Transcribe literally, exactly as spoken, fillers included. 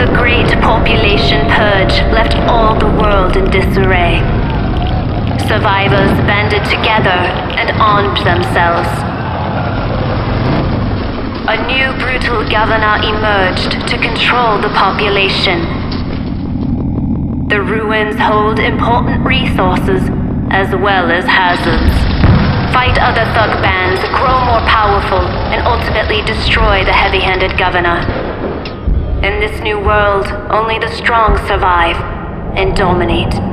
The great population purge left all the world in disarray. Survivors banded together and armed themselves. A new brutal governor emerged to control the population. The ruins hold important resources as well as hazards. Fight other thug bands, grow more powerful, and ultimately destroy the heavy-handed governor. In this new world, only the strong survive and dominate.